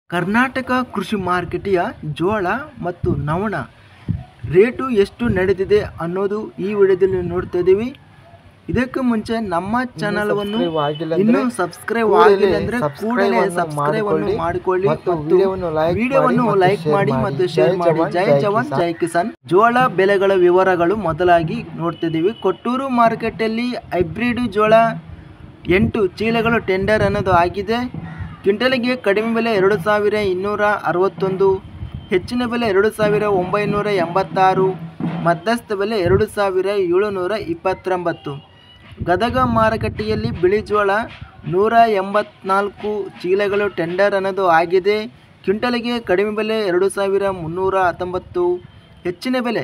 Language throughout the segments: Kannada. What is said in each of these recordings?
ಕರ್ನಾಟಕ ಕೃಷಿ ಮಾರುಕಟ್ಟೆಯ ಜೋಳ ಮತ್ತು ನವಣ ರೇಟು ಎಷ್ಟು ನಡೆದಿದೆ ಅನ್ನೋದು ಈ ವಿಡಿಯೋದಲ್ಲಿ ನೋಡ್ತಾ ಇದ್ದೀವಿ. ಇದಕ್ಕೆ ಮುಂಚೆ ನಮ್ಮ ಚಾನಲವನ್ನು ಇನ್ನೂ ಸಬ್ಸ್ಕ್ರೈಬ್ ಆಗಿಲ್ಲ ಅಂದರೆ ಕೂಡಲೇ ಸಬ್ಸ್ಕ್ರೈಬ್ ಅನ್ನು ಮಾಡಿಕೊಳ್ಳಿ ಮತ್ತು ವಿಡಿಯೋವನ್ನು ಲೈಕ್ ಮಾಡಿ ಮತ್ತು ಶೇರ್ ಮಾಡಿ. ಜೈ ಜವಾನ್ ಜೈ ಕಿಸಾನ್. ಜೋಳ ಬೆಲೆಗಳ ವಿವರಗಳು ಮೊದಲಾಗಿ ನೋಡ್ತಿದ್ದೀವಿ. ಕೊಟ್ಟೂರು ಮಾರುಕಟ್ಟೆಯಲ್ಲಿ ಹೈಬ್ರಿಡ್ ಜೋಳ 8 ಚೀಲಗಳು ಟೆಂಡರ್ ಅನ್ನೋದು ಆಗಿದೆ. ಕ್ವಿಂಟಲಿಗೆ ಕಡಿಮೆ ಬೆಲೆ 2261, ಹೆಚ್ಚಿನ ಬೆಲೆ 2986, ಮಧ್ಯಸ್ಥ ಬೆಲೆ 2729. ಗದಗ ಮಾರುಕಟ್ಟೆಯಲ್ಲಿ ಬಿಳಿ ಜೋಳ 184 ಚೀಲಗಳು ಟೆಂಡರ್ ಅನ್ನೋದು ಆಗಿದೆ. ಕ್ವಿಂಟಲಿಗೆ ಕಡಿಮೆ ಬೆಲೆ 2319, ಹೆಚ್ಚಿನ ಬೆಲೆ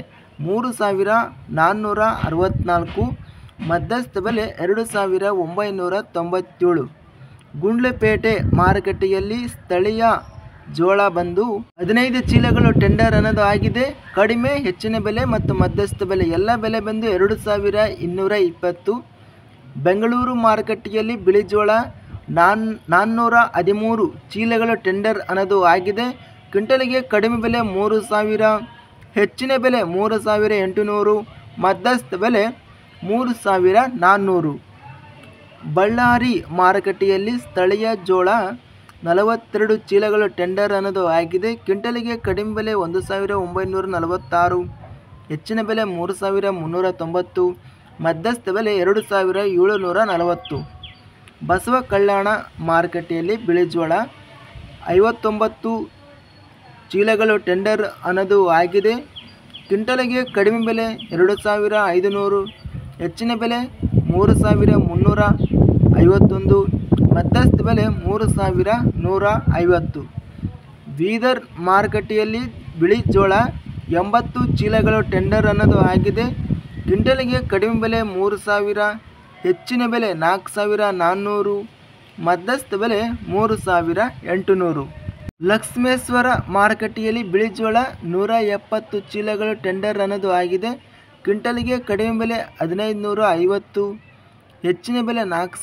3464, ಮಧ್ಯಸ್ಥ ಬೆಲೆ 2997. ಗುಂಡ್ಲುಪೇಟೆ ಮಾರುಕಟ್ಟೆಯಲ್ಲಿ ಸ್ಥಳೀಯ ಜೋಳ ಬಂದು 15 ಚೀಲಗಳು ಟೆಂಡರ್ ಅನ್ನೋದು ಆಗಿದೆ. ಕಡಿಮೆ, ಹೆಚ್ಚಿನ ಬೆಲೆ ಮತ್ತು ಮಧ್ಯಸ್ಥ ಬೆಲೆ ಎಲ್ಲ ಬೆಲೆ ಬಂದು 2220. ಬೆಂಗಳೂರು ಮಾರುಕಟ್ಟೆಯಲ್ಲಿ ಬಿಳಿ ಜೋಳ 413 ಚೀಲಗಳು ಟೆಂಡರ್ ಅನ್ನೋದು ಆಗಿದೆ. ಕ್ವಿಂಟಲಿಗೆ ಕಡಿಮೆ ಬೆಲೆ 3000, ಹೆಚ್ಚಿನ ಬೆಲೆ 3800, ಮಧ್ಯಸ್ಥ ಬೆಲೆ 3400. ಬಳ್ಳಾರಿ ಮಾರುಕಟ್ಟೆಯಲ್ಲಿ ಸ್ಥಳೀಯ ಜೋಳ 42 ಚೀಲಗಳು ಟೆಂಡರ್ ಅನ್ನೋದು ಆಗಿದೆ. ಕ್ವಿಂಟಲಿಗೆ ಕಡಿಮೆ ಬೆಲೆ 1946, ಹೆಚ್ಚಿನ ಬೆಲೆ 3390, ಮಧ್ಯಸ್ಥ ಬೆಲೆ 2740. ಬಸವ ಕಲ್ಯಾಣ ಮಾರುಕಟ್ಟೆಯಲ್ಲಿ ಬಿಳಿ ಜೋಳ 59 ಚೀಲಗಳು ಟೆಂಡರ್ ಅನ್ನೋದು ಆಗಿದೆ. ಕ್ವಿಂಟಲಿಗೆ ಕಡಿಮೆ ಬೆಲೆ 2500, ಹೆಚ್ಚಿನ ಬೆಲೆ 3351, ಮಧ್ಯಸ್ಥ ಬೆಲೆ 3150. ಬೀದರ್ ಮಾರುಕಟ್ಟೆಯಲ್ಲಿ ಬಿಳಿ ಜೋಳ 80 ಚೀಲಗಳು ಟೆಂಡರ್ ಅನ್ನೋದು ಆಗಿದೆ. ಕ್ವಿಂಟಲಿಗೆ ಕಡಿಮೆ ಬೆಲೆ 3000, ಹೆಚ್ಚಿನ ಬೆಲೆ 4400, ಮಧ್ಯಸ್ಥ ಬೆಲೆ 3800. ಲಕ್ಷ್ಮೇಶ್ವರ ಮಾರುಕಟ್ಟೆಯಲ್ಲಿ ಬಿಳಿ ಜೋಳ 170 ಚೀಲಗಳು ಟೆಂಡರ್ ಅನ್ನೋದು ಆಗಿದೆ. ಕ್ವಿಂಟಲಿಗೆ ಕಡಿಮೆ ಬೆಲೆ 1550, ಹೆಚ್ಚಿನ ಬೆಲೆ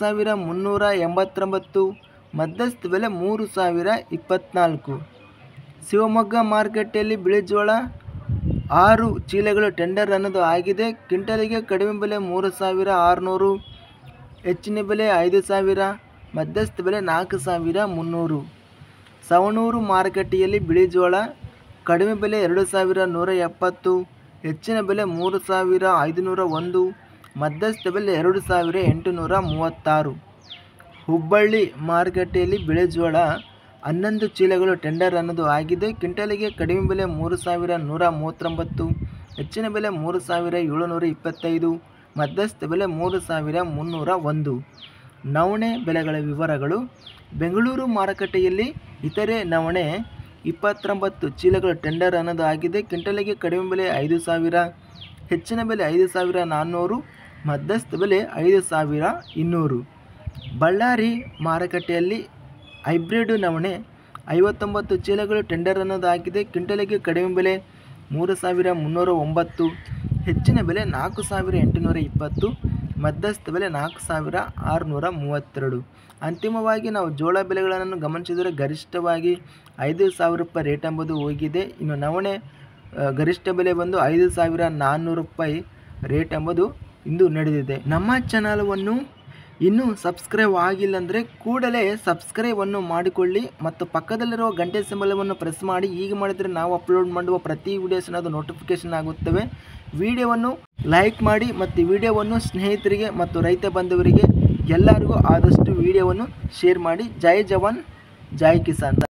4389, ಮಧ್ಯಸ್ಥ ಬೆಲೆ 3024. ಶಿವಮೊಗ್ಗ ಮಾರುಕಟ್ಟೆಯಲ್ಲಿ ಬಿಳಿ ಜೋಳ 6 ಚೀಲಗಳು ಟೆಂಡರ್ ಅನ್ನೋದು ಆಗಿದೆ. ಕ್ವಿಂಟಲಿಗೆ ಕಡಿಮೆ ಬೆಲೆ 3600, ಹೆಚ್ಚಿನ ಬೆಲೆ 5000, ಮಧ್ಯಸ್ಥ ಬೆಲೆ 4300. ಸವಣೂರು ಮಾರುಕಟ್ಟೆಯಲ್ಲಿ ಬಿಳಿ ಜೋಳ ಕಡಿಮೆ ಬೆಲೆ 2170, ಹೆಚ್ಚಿನ ಬೆಲೆ 3501, ಮಧ್ಯಸ್ಥ ಬೆಲೆ 2836. ಹುಬ್ಬಳ್ಳಿ ಮಾರುಕಟ್ಟೆಯಲ್ಲಿ ಬಿಳಿ ಜೋಳ 11 ಚೀಲಗಳು ಟೆಂಡರ್ ಅನ್ನೋದು ಆಗಿದೆ. ಕ್ವಿಂಟಲಿಗೆ ಕಡಿಮೆ ಬೆಲೆ 3139, ಹೆಚ್ಚಿನ ಬೆಲೆ 3725, ಮಧ್ಯಸ್ಥ ಬೆಲೆ 3301. ನವಣೆ ಬೆಲೆಗಳ ವಿವರಗಳು. ಬೆಂಗಳೂರು ಮಾರುಕಟ್ಟೆಯಲ್ಲಿ ಇತರೆ ನವಣೆ 29 ಚೀಲಗಳು ಟೆಂಡರ್ ಅನ್ನೋದು ಆಗಿದೆ. ಕ್ವಿಂಟಲಿಗೆ ಕಡಿಮೆ ಬೆಲೆ 5000, ಹೆಚ್ಚಿನ ಬೆಲೆ 5400, ಮಧ್ಯಸ್ಥ ಬೆಲೆ 5200. ಬಳ್ಳಾರಿ ಮಾರುಕಟ್ಟೆಯಲ್ಲಿ ಹೈಬ್ರಿಡ್ ನವಣೆ 59 ಚೀಲಗಳು ಟೆಂಡರ್ ಅನ್ನೋದು ಆಗಿದೆ. ಕ್ವಿಂಟಲಿಗೆ ಕಡಿಮೆ ಬೆಲೆ 3309, ಹೆಚ್ಚಿನ ಬೆಲೆ 4820, ಮಧ್ಯಸ್ಥ ಬೆಲೆ 4632. ಅಂತಿಮವಾಗಿ ನಾವು ಜೋಳ ಬೆಲೆಗಳನ್ನು ಗಮನಿಸಿದರೆ ಗರಿಷ್ಠವಾಗಿ 5000 ರೂಪಾಯಿ ರೇಟ್ ಎಂಬುದು ಹೋಗಿದೆ. ಇನ್ನು ನವಣೆ ಗರಿಷ್ಠ ಬೆಲೆ ಬಂದು 5400 ರೂಪಾಯಿ ರೇಟ್ ಎಂಬುದು ಇಂದು ನಡೆದಿದೆ. ನಮ್ಮ ಚಾನಲವನ್ನು ಇನ್ನೂ ಸಬ್ಸ್ಕ್ರೈಬ್ ಆಗಿಲ್ಲ ಅಂದರೆ ಕೂಡಲೇ ಸಬ್ಸ್ಕ್ರೈಬನ್ನು ಮಾಡಿಕೊಳ್ಳಿ ಮತ್ತು ಪಕ್ಕದಲ್ಲಿರುವ ಗಂಟೆ ಸಿಂಬಲವನ್ನು ಪ್ರೆಸ್ ಮಾಡಿ. ಹೀಗೆ ಮಾಡಿದರೆ ನಾವು ಅಪ್ಲೋಡ್ ಮಾಡುವ ಪ್ರತಿ ವಿಡಿಯೋಸ್ ಅದು ನೋಟಿಫಿಕೇಷನ್ ಆಗುತ್ತವೆ. ವಿಡಿಯೋವನ್ನು ಲೈಕ್ ಮಾಡಿ ಮತ್ತು ವಿಡಿಯೋವನ್ನು ಸ್ನೇಹಿತರಿಗೆ ಮತ್ತು ರೈತ ಬಾಂಧವರಿಗೆ ಎಲ್ಲರಿಗೂ ಆದಷ್ಟು ವಿಡಿಯೋವನ್ನು ಶೇರ್ ಮಾಡಿ. ಜೈ ಜವಾನ್ ಜೈ ಕಿಸಾನ್.